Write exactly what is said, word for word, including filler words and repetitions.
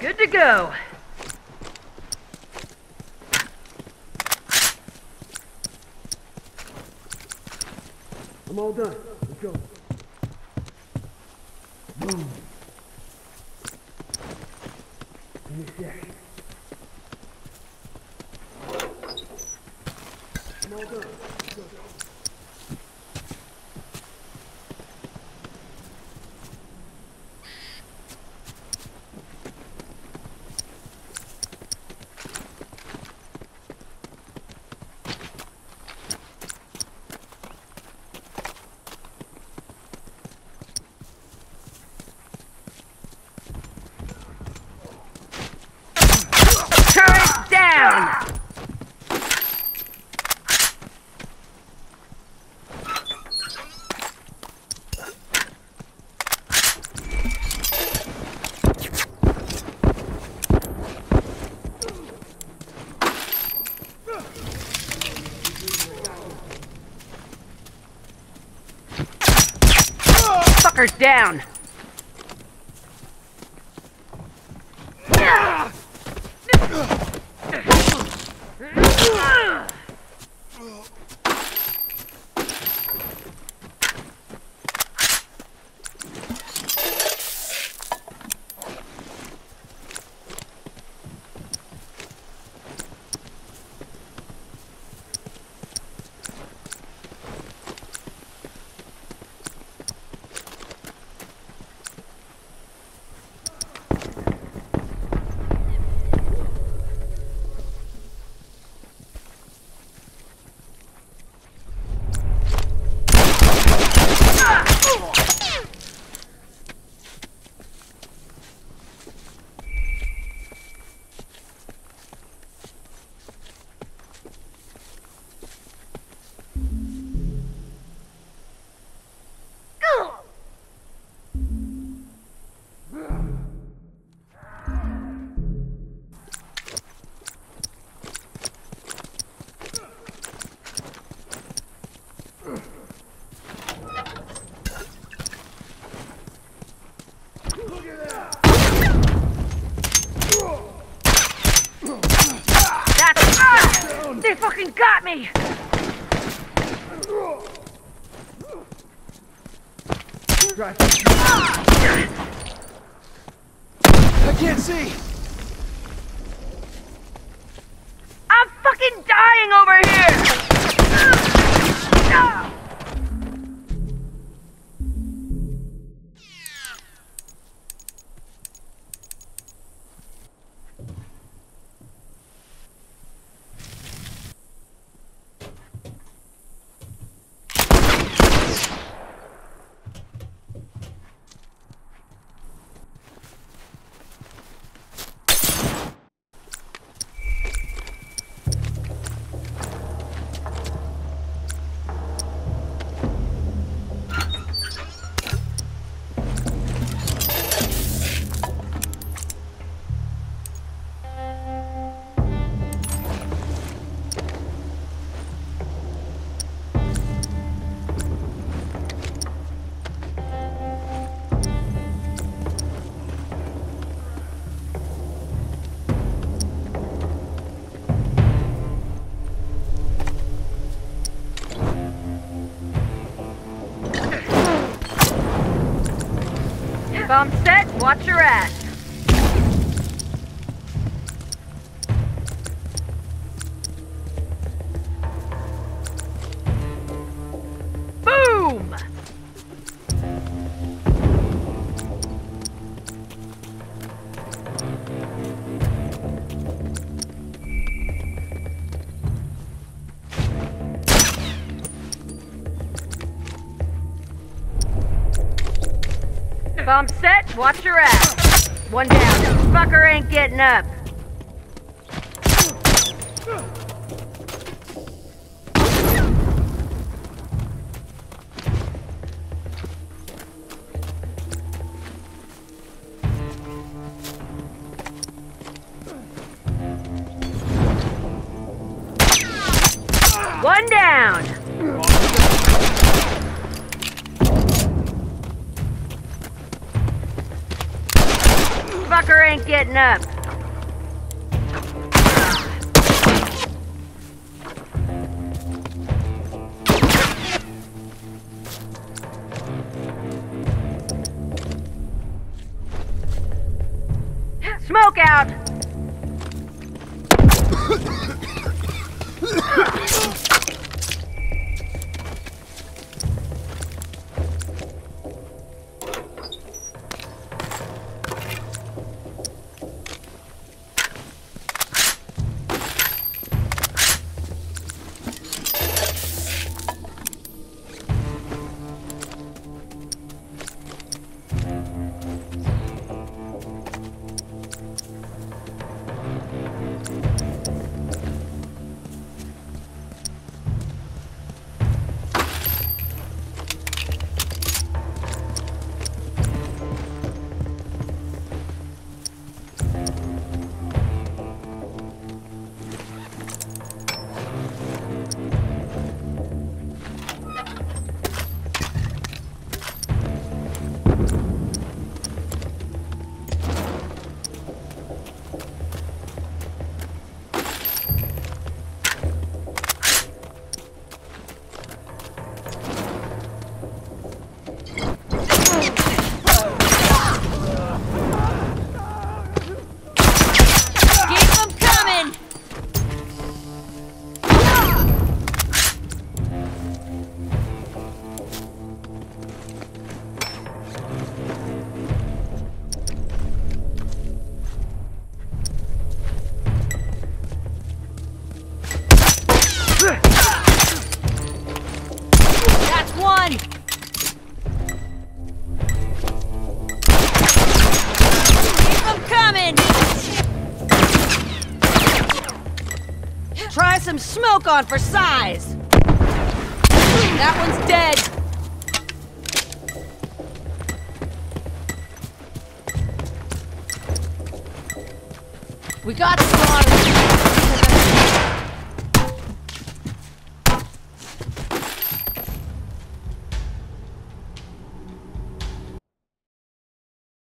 Good to go. I'm all done. Let's go. Boom. Give me a sec. I'm all done. Let's go. Turret down! Fuckers down! They fucking got me! Drive. I can't see! I'm fucking dying over here! Bomb set, watch your ass. Boom! Bomb set, watch your ass. One down, this fucker ain't getting up. One down. fucker ain't getting up. Smoke out! That's one! Keep them coming! Try some smoke on for size! That one's dead! We got spotted!